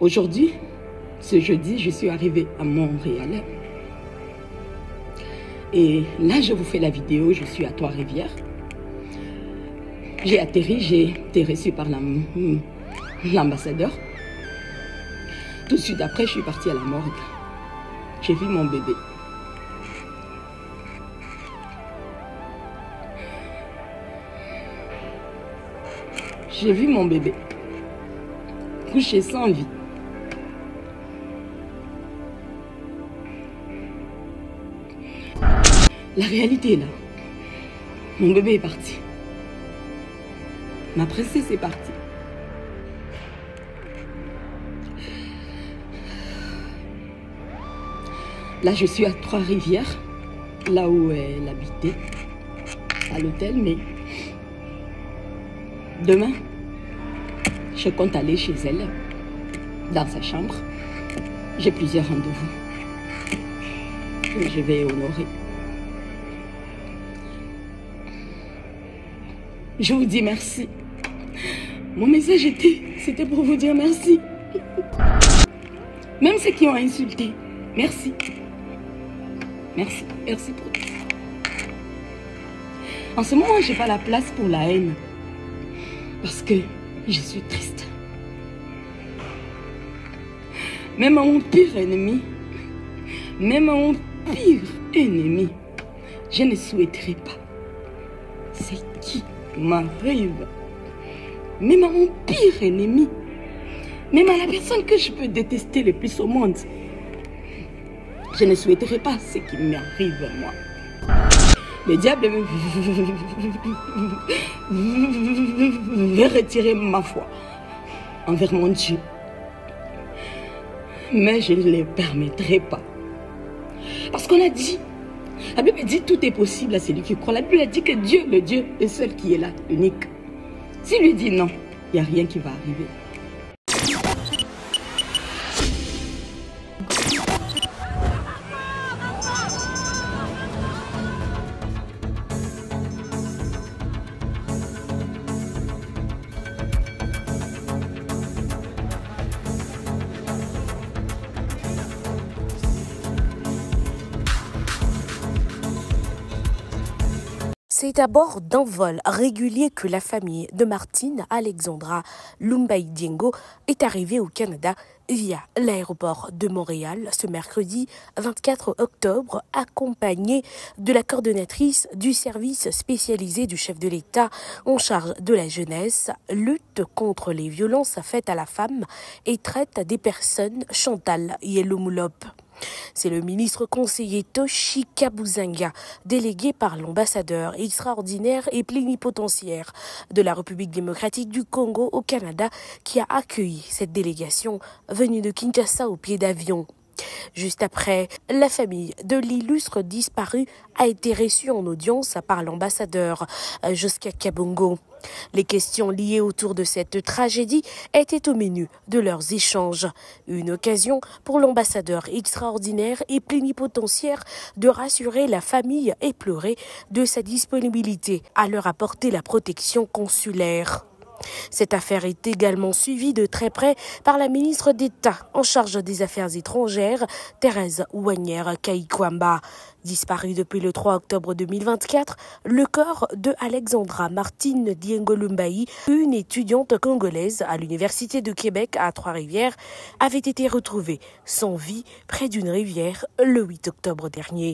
Aujourd'hui, ce jeudi, je suis arrivée à Montréal. Et là, je vous fais la vidéo, je suis à Trois-Rivières. J'ai été reçue par l'ambassadeur. Tout de suite après, je suis partie à la morgue. J'ai vu mon bébé. J'ai vu mon bébé couché sans vie. La réalité est là. Mon bébé est parti. Ma princesse est partie. Là, je suis à Trois-Rivières, là où elle habitait, à l'hôtel, mais demain, je compte aller chez elle, dans sa chambre. J'ai plusieurs rendez-vous que je vais honorer. Je vous dis merci. Mon message c'était pour vous dire merci. Même ceux qui ont insulté, merci. Merci, merci pour tout. En ce moment, je n'ai pas la place pour la haine. Parce que je suis triste. Même à mon pire ennemi, je ne souhaiterais pas. C'est qui m'arrive. Même à mon pire ennemi, même à la personne que je peux détester le plus au monde, je ne souhaiterais pas ce qui m'arrive à moi. Le diable veut retirer ma foi envers mon Dieu. Mais je ne le permettrai pas. Parce qu'on a dit, la Bible dit tout est possible à celui qui croit. La Bible a dit que Dieu, le Dieu, est seul qui est là, unique. S'il lui dit non, il n'y a rien qui va arriver. C'est à bord d'un vol régulier que la famille de Martine Alexandra Lumbai Diengo est arrivée au Canada via l'aéroport de Montréal ce mercredi 24 octobre, accompagnée de la coordonnatrice du service spécialisé du chef de l'État en charge de la jeunesse, lutte contre les violences faites à la femme et traite des personnes, Chantal Yellow-Moulop. C'est le ministre conseiller Toshi Kabuzanga, délégué par l'ambassadeur extraordinaire et plénipotentiaire de la République démocratique du Congo au Canada, qui a accueilli cette délégation venue de Kinshasa au pied d'avion. Juste après, la famille de l'illustre disparu a été reçue en audience par l'ambassadeur Joskia Kabongo. Les questions liées autour de cette tragédie étaient au menu de leurs échanges. Une occasion pour l'ambassadeur extraordinaire et plénipotentiaire de rassurer la famille éplorée de sa disponibilité à leur apporter la protection consulaire. Cette affaire est également suivie de très près par la ministre d'État en charge des Affaires étrangères, Thérèse Ouanière-Kaikwamba. Disparue depuis le 3 octobre 2024, le corps de Alexandra Martine Diengo Lumbai, une étudiante congolaise à l'Université de Québec à Trois-Rivières, avait été retrouvée sans vie près d'une rivière le 8 octobre dernier.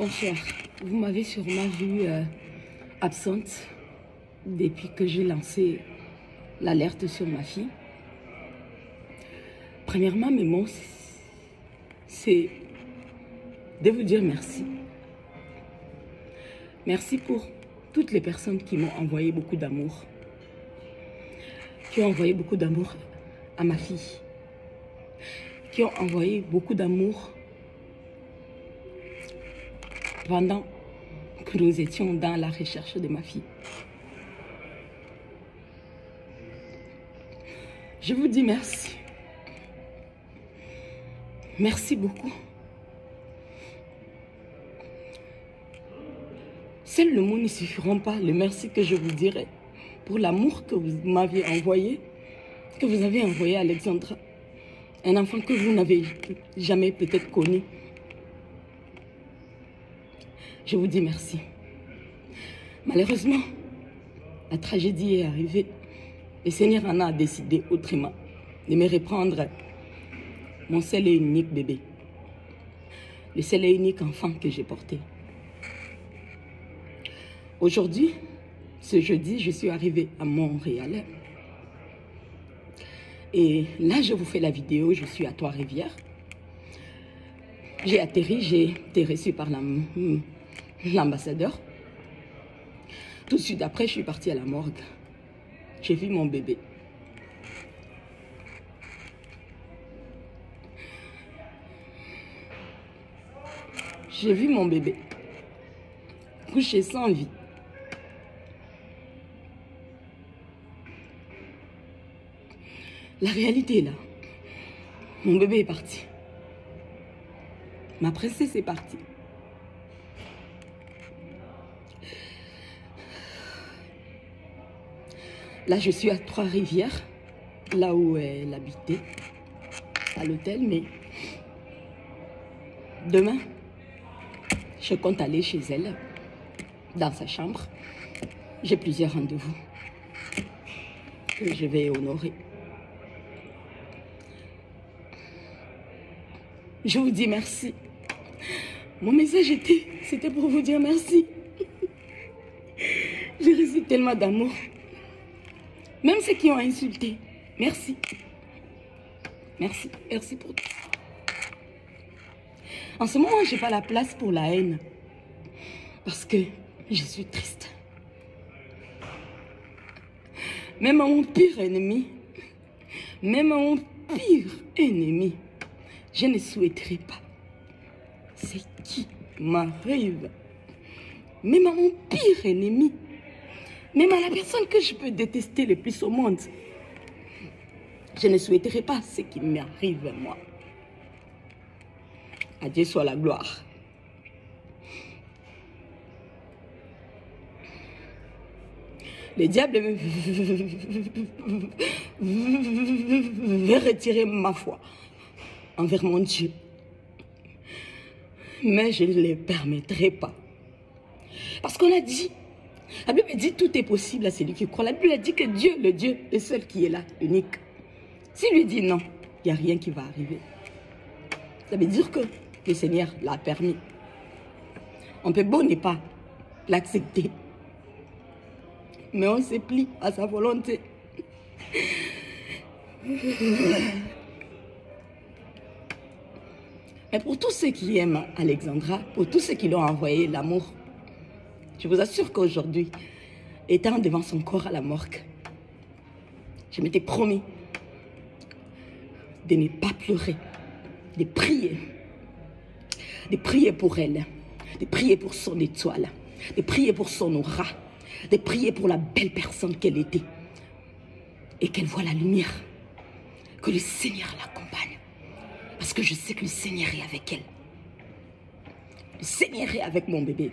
Bonsoir. Vous m'avez sûrement vue absente depuis que j'ai lancé l'alerte sur ma fille. Premièrement, mes mots, c'est de vous dire merci. Merci pour toutes les personnes qui m'ont envoyé beaucoup d'amour. Qui ont envoyé beaucoup d'amour à ma fille. Qui ont envoyé beaucoup d'amour pendant que nous étions dans la recherche de ma fille. Je vous dis merci. Merci beaucoup. Seuls les mots ne suffiront pas, le merci que je vous dirai pour l'amour que vous m'aviez envoyé, que vous avez envoyé à Alexandra. Un enfant que vous n'avez jamais peut-être connu. Je vous dis merci. Malheureusement, la tragédie est arrivée. Le Seigneur en a décidé autrement de me reprendre mon seul et unique bébé. Le seul et unique enfant que j'ai porté. Aujourd'hui, ce jeudi, je suis arrivée à Montréal. Et là, je vous fais la vidéo, je suis à Trois-Rivières. J'ai atterri, j'ai été reçue par l'ambassadeur. Tout de suite après, je suis partie à la morgue. J'ai vu mon bébé. J'ai vu mon bébé couché sans vie. La réalité est là. Mon bébé est parti. Ma princesse est partie. Là, je suis à Trois-Rivières, là où elle habitait, à l'hôtel, mais demain, je compte aller chez elle, dans sa chambre. J'ai plusieurs rendez-vous que je vais honorer. Je vous dis merci. Mon message c'était pour vous dire merci. J'ai reçu tellement d'amour. Même ceux qui ont insulté. Merci. Merci. Merci pour tout. En ce moment, je n'ai pas la place pour la haine. Parce que je suis triste. Même à mon pire ennemi, je ne souhaiterais pas. C'est qui m'arrive. Même à mon pire ennemi. Même à la personne que je peux détester le plus au monde. Je ne souhaiterais pas ce qui m'arrive, moi. À Dieu soit la gloire. Le diable veut retirer ma foi envers mon Dieu. Mais je ne le permettrai pas. Parce qu'on a dit, la Bible dit tout est possible à celui qui croit. La Bible a dit que Dieu, le Dieu, le seul qui est là, unique. S'il lui dit non, il n'y a rien qui va arriver. Ça veut dire que le Seigneur l'a permis. On peut beau ne pas l'accepter. Mais on se plie à sa volonté. Mais pour tous ceux qui aiment Alexandra, pour tous ceux qui l'ont envoyé l'amour, je vous assure qu'aujourd'hui, étant devant son corps à la morgue, je m'étais promis de ne pas pleurer, de prier pour elle, de prier pour son étoile, de prier pour son aura, de prier pour la belle personne qu'elle était et qu'elle voit la lumière, que le Seigneur l'accompagne. Parce que je sais que le Seigneur est avec elle. Le Seigneur est avec mon bébé.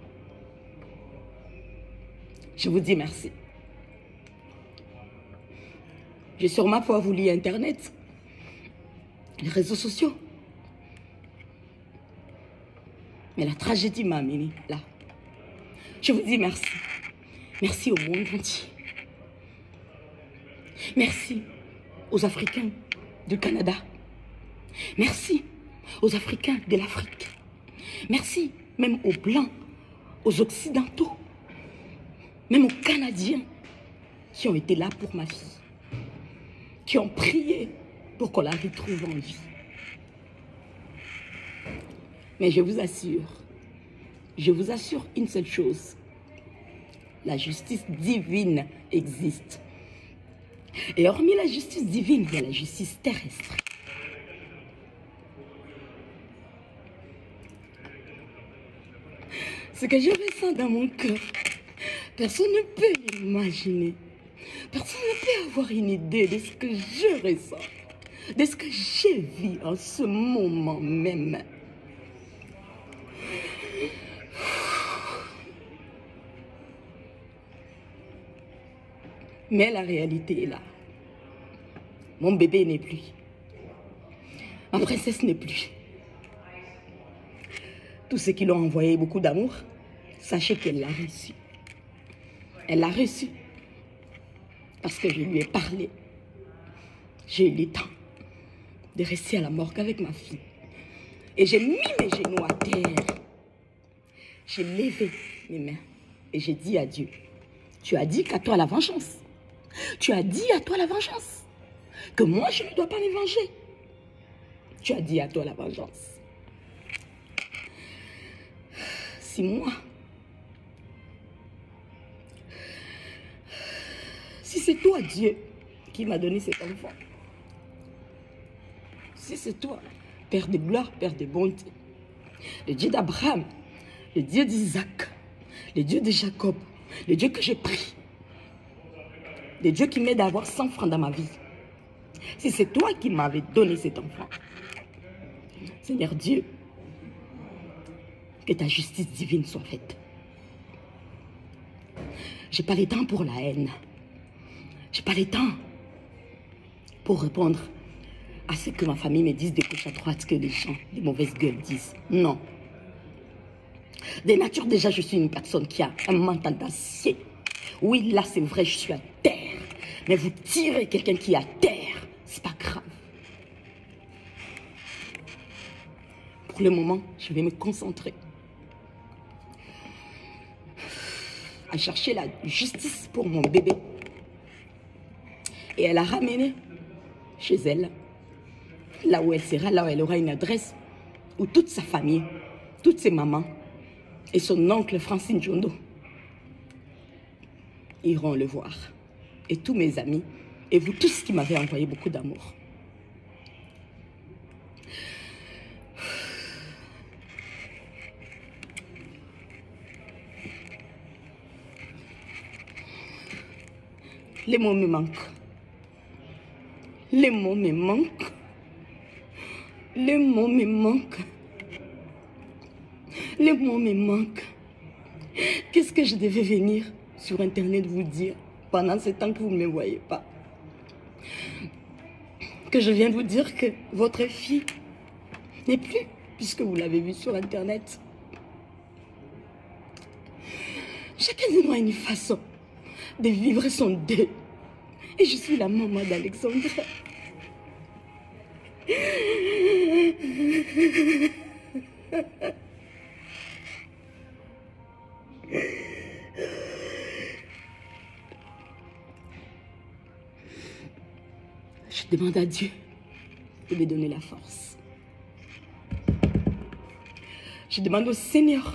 Je vous dis merci. J'ai sûrement pas voulu Internet, les réseaux sociaux. Mais la tragédie m'a amené là. Je vous dis merci. Merci au monde entier. Merci aux Africains du Canada. Merci aux Africains de l'Afrique. Merci même aux Blancs, aux Occidentaux, même aux Canadiens qui ont été là pour ma fille, qui ont prié pour qu'on la retrouve en vie. Mais je vous assure une seule chose, la justice divine existe. Et hormis la justice divine, il y a la justice terrestre. Ce que je ressens dans mon cœur, personne ne peut l'imaginer. Personne ne peut avoir une idée de ce que je ressens, de ce que je vis en ce moment même. Mais la réalité est là. Mon bébé n'est plus. Ma princesse n'est plus. Tous ceux qui l'ont envoyé beaucoup d'amour, sachez qu'elle l'a reçu. Elle l'a reçu parce que je lui ai parlé. J'ai eu le temps de rester à la morgue avec ma fille. Et j'ai mis mes genoux à terre. J'ai levé mes mains et j'ai dit à Dieu, tu as dit qu'à toi la vengeance. Tu as dit à toi la vengeance. Que moi je ne dois pas me venger. Tu as dit à toi la vengeance. Si moi, si c'est toi Dieu qui m'a donné cet enfant, si c'est toi, Père de gloire, Père de bonté, le Dieu d'Abraham, le Dieu d'Isaac, le Dieu de Jacob, le Dieu que j'ai pris, le Dieu qui m'aide à avoir 100 francs dans ma vie, si c'est toi qui m'avais donné cet enfant, Seigneur Dieu, que ta justice divine soit faite. J'ai pas le temps pour la haine. J'ai pas le temps pour répondre à ce que ma famille me dise de gauche à droite, que les gens, les mauvaises gueules disent. Non. De nature, déjà, je suis une personne qui a un mental d'acier. Oui, là, c'est vrai, je suis à terre. Mais vous tirez quelqu'un qui est à terre, c'est pas grave. Pour le moment, je vais me concentrer à chercher la justice pour mon bébé. Et elle a ramené chez elle, là où elle sera, là où elle aura une adresse, où toute sa famille, toutes ses mamans et son oncle Francine Jondo iront le voir. Et tous mes amis, et vous tous qui m'avez envoyé beaucoup d'amour. Les mots me manquent. Les mots me manquent. Les mots me manquent. Les mots me manquent. Qu'est-ce que je devais venir sur Internet vous dire pendant ce temps que vous ne me voyez pas? Que je viens vous dire que votre fille n'est plus, puisque vous l'avez vue sur Internet. Chacun de nous a une façon de vivre son deuil. Et je suis la maman d'Alexandra. Je demande à Dieu de me donner la force. Je demande au Seigneur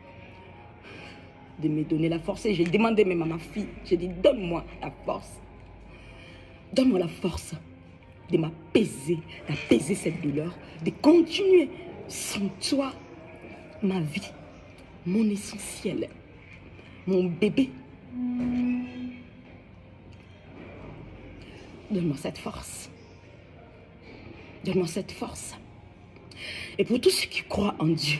de me donner la force. Et j'ai demandé même à ma fille, j'ai dit, donne-moi la force. Donne-moi la force de m'apaiser, d'apaiser cette douleur, de continuer sans toi ma vie, mon essentiel, mon bébé. Donne-moi cette force. Donne-moi cette force. Et pour tous ceux qui croient en Dieu,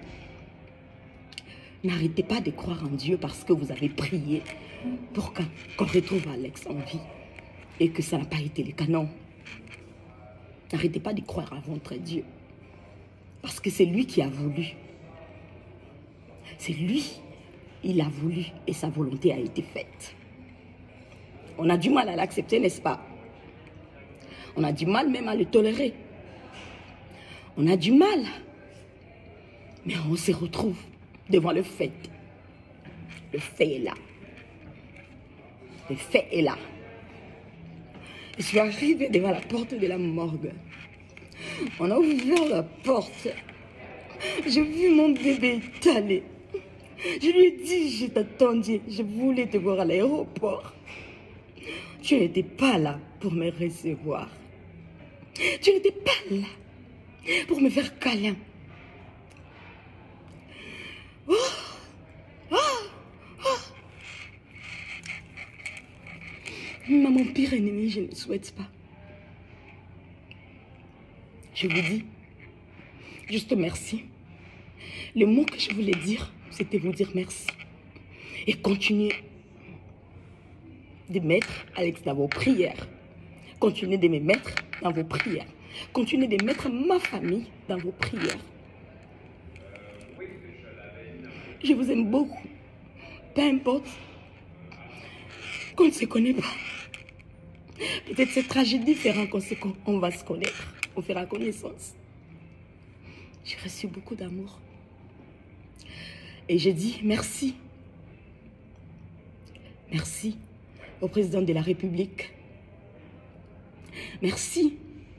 n'arrêtez pas de croire en Dieu parce que vous avez prié pour qu'on retrouve Alex en vie et que ça n'a pas été le cas, non. N'arrêtez pas de croire à votre Dieu parce que c'est lui qui a voulu. C'est lui, il a voulu et sa volonté a été faite. On a du mal à l'accepter, n'est-ce pas? On a du mal même à le tolérer. On a du mal. Mais on se retrouve devant le fait. Le fait est là. Le fait est là. Je suis arrivée devant la porte de la morgue. On a ouvert la porte. J'ai vu mon bébé étalé. Je lui ai dit, je t'attendais, je voulais te voir à l'aéroport. Tu n'étais pas là pour me recevoir. Tu n'étais pas là pour me faire câlin. Oh, oh, oh. Mais mon pire ennemi, je ne souhaite pas. Je vous dis juste merci. Le mot que je voulais dire, c'était vous dire merci. Et continuer de mettre Alex dans vos prières. Continuez de me mettre dans vos prières. Continuez de mettre ma famille dans vos prières. Je vous aime beaucoup. Peu importe qu'on ne se connaît pas. Peut-être cette tragédie fera qu'on va se connaître. On fera connaissance. J'ai reçu beaucoup d'amour. Et j'ai dit merci. Merci au président de la République. Merci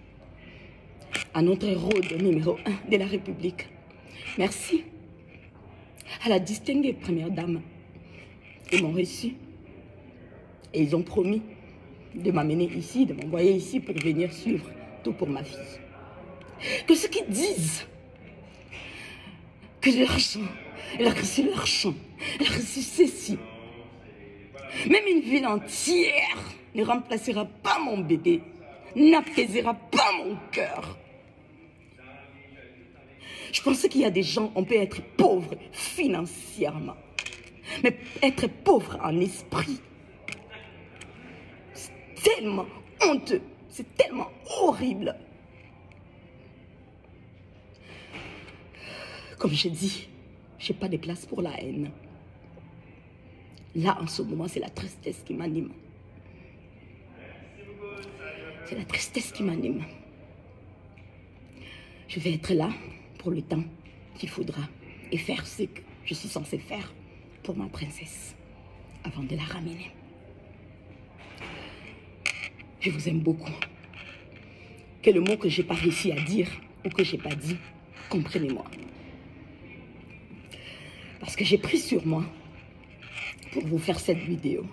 à notre héros numéro 1 de la République. Merci à la distinguée première dame. Ils m'ont reçu. Et ils ont promis de m'amener ici, de m'envoyer ici pour venir suivre tout pour ma fille. Que ceux qui disent que l'argent, elle a reçu l'argent, elle a reçu ceci. Même une ville entière ne remplacera pas mon bébé, n'apaisera pas mon cœur. Je pensais qu'il y a des gens, on peut être pauvre financièrement, mais être pauvre en esprit, c'est tellement honteux, c'est tellement horrible. Comme je dis, je n'ai pas de place pour la haine. Là, en ce moment, c'est la tristesse qui m'anime. C'est la tristesse qui m'anime. Je vais être là pour le temps qu'il faudra et faire ce que je suis censée faire pour ma princesse avant de la ramener. Je vous aime beaucoup. Que le mot que je n'ai pas réussi à dire ou que je n'ai pas dit, comprenez-moi. Parce que j'ai pris sur moi pour vous faire cette vidéo.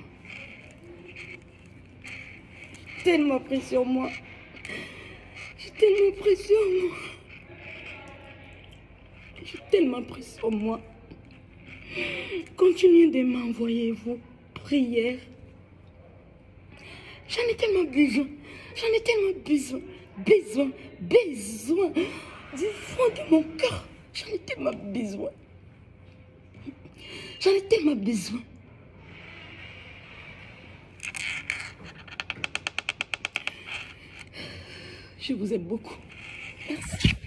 J'ai tellement pris sur moi. J'ai tellement pris sur moi. J'ai tellement pris sur moi. Continuez de m'envoyer vos prières. J'en ai tellement besoin. J'en ai tellement besoin. Besoin. Du fond de mon cœur. J'en ai tellement besoin. J'en ai tellement besoin. Je vous aime beaucoup. Merci.